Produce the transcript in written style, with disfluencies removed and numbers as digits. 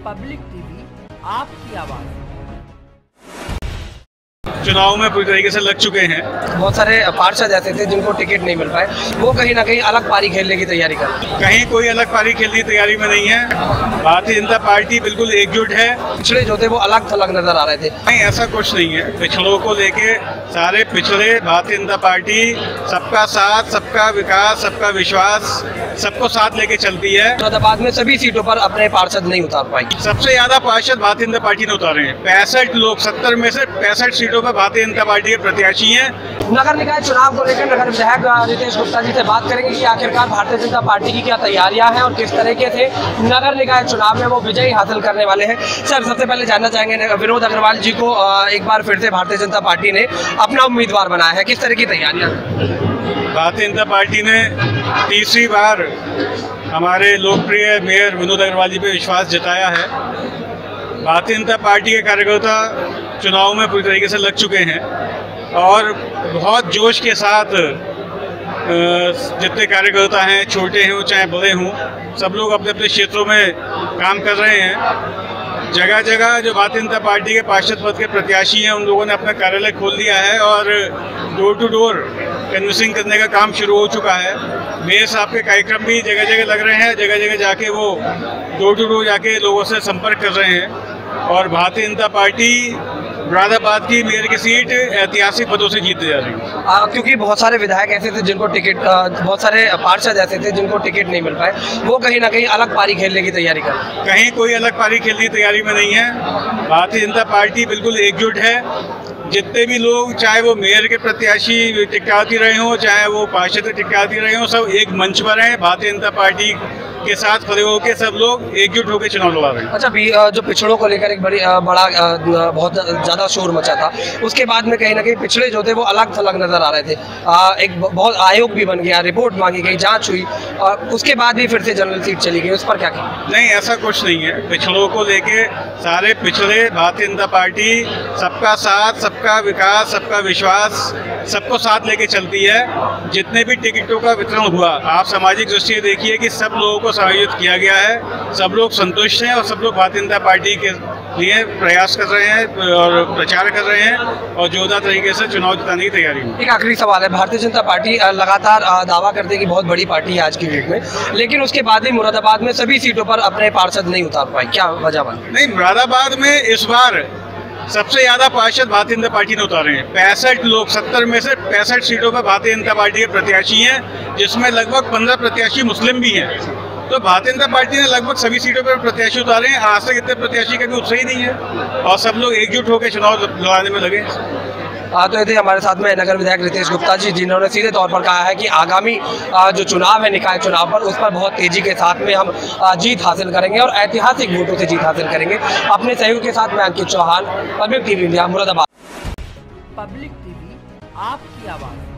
Public TV आपकी आवाज़। चुनाव में पूरी तरीके से लग चुके हैं। बहुत सारे पार्षद ऐसे थे जिनको टिकट नहीं मिल पाए, वो कहीं ना कहीं अलग पारी खेलने की तैयारी कर रहे हैं। कहीं कोई अलग पारी खेलने की तैयारी में नहीं है। भारतीय जनता पार्टी बिल्कुल एकजुट है। पिछड़े जो थे वो अलग थलग नजर आ रहे थे। नहीं, ऐसा कुछ नहीं है। पिछड़ों को लेके सारे पिछड़े भारतीय जनता पार्टी सबका साथ, सबका विकास, सबका विश्वास, सबको साथ लेके चलती है। मुरादाबाद में सभी सीटों पर अपने पार्षद नहीं उतार पाई। सबसे ज्यादा पार्षद भारतीय जनता पार्टी ने उतारे हैं। 65 लोग, 70 में से 65 सीटों पर भारतीय जनता पार्टी के प्रत्याशी हैं। नगर निकाय चुनाव को लेकर नगर विधायक रितेश गुप्ता जी से बात करेंगे कि आखिरकार भारतीय जनता पार्टी की क्या तैयारियां हैं और किस तरीके से नगर निकाय चुनाव में वो विजयी हासिल करने वाले हैं। सर, सबसे पहले जानना चाहेंगे, विनोद अग्रवाल जी को एक बार फिर से भारतीय जनता पार्टी ने अपना उम्मीदवार बनाया है, किस तरह की तैयारियां? भारतीय जनता पार्टी ने तीसरी बार हमारे लोकप्रिय मेयर विनोद अग्रवाल जी पे विश्वास जताया है। भारतीय जनता पार्टी के कार्यकर्ता चुनाव में पूरी तरीके से लग चुके हैं और बहुत जोश के साथ जितने कार्यकर्ता हैं, छोटे हों चाहे बड़े हों, सब लोग अपने अपने क्षेत्रों में काम कर रहे हैं। जगह जगह जो भारतीय जनता पार्टी के पार्षद पद के प्रत्याशी हैं, उन लोगों ने अपना कार्यालय खोल दिया है और डोर टू डोर कैनवसिंग करने का काम शुरू हो चुका है। मेयर साहब के कार्यक्रम भी जगह जगह लग रहे हैं। जगह जगह जाके वो डोर टू डोर जाके लोगों से संपर्क कर रहे हैं और भारतीय जनता पार्टी मुरादाबाद की मेयर की सीट ऐतिहासिक पदों से जीतते जा रही है। क्योंकि बहुत सारे विधायक ऐसे थे जिनको टिकट, बहुत सारे पार्षद ऐसे थे जिनको टिकट नहीं मिल पाए, वो कहीं ना कहीं अलग पारी खेलने की तैयारी कर रहे हैं। कहीं कोई अलग पारी खेलने की तैयारी में नहीं है। भारतीय जनता पार्टी बिल्कुल एकजुट है। जितने भी लोग, चाहे वो मेयर के प्रत्याशी टिकटाती रहे हों, चाहे वो पार्षद टिकटाती रहे हों, सब एक मंच पर हैं। भारतीय जनता पार्टी के साथ खड़े होकर सब लोग एकजुट होकर चुनाव लड़ा रहे हैं। अच्छा, जो पिछड़ों को लेकर एक बड़ा बहुत ज़्यादा शोर मचा था, उसके बाद में कहीं ना कहीं पिछड़े जो थे वो अलग थलग नजर आ रहे थे। एक बहुत आयोग भी बन गया, रिपोर्ट मांगी गई, जांच हुई और उसके बाद भी फिर से जनरल सीट चली गई, उस पर क्या कहें? नहीं, ऐसा कुछ नहीं है। पिछड़ों को लेके सारे पिछड़े भारतीय जनता पार्टी सबका साथ, सबका विकास, सबका विश्वास, सबको साथ लेके चलती है। जितने भी टिकटों का वितरण हुआ, आप सामाजिक दृष्टि से देखिए कि सब लोगों को समायोजित किया गया है। सब लोग संतुष्ट हैं और सब लोग भारतीय जनता पार्टी के लिए प्रयास कर रहे हैं और प्रचार कर रहे हैं और जोरदार तरीके से चुनाव जिताने की तैयारी में। एक आखिरी सवाल है, भारतीय जनता पार्टी लगातार दावा करती है कि बहुत बड़ी पार्टी है आज की डेट में, लेकिन उसके बाद भी मुरादाबाद में सभी सीटों पर अपने पार्षद नहीं उतार पाई, क्या वजह बनी? नहीं, मुरादाबाद में इस बार सबसे ज्यादा पार्षद भारतीय जनता पार्टी ने उतारे हैं। 65 लोग, 70 में से 65 सीटों पर भारतीय जनता पार्टी के प्रत्याशी हैं, जिसमें लगभग 15 प्रत्याशी मुस्लिम भी हैं। तो भारतीय जनता पार्टी ने लगभग सभी सीटों पर प्रत्याशी उतारे हैं। आज तक इतने प्रत्याशी कभी उत्साही नहीं है और सब लोग एकजुट होकर चुनाव लड़ाने में लगे। तो ये थे हमारे साथ में नगर विधायक रितेश गुप्ता जी, जिन्होंने सीधे तौर पर कहा है कि आगामी जो चुनाव है निकाय चुनाव पर, उस पर बहुत तेजी के साथ में हम जीत हासिल करेंगे और ऐतिहासिक वोटों से जीत हासिल करेंगे। अपने सहयोग के साथ मैं Ankit Chauhan, public TV India, Moradabad. Public TV आपकी आवाज़।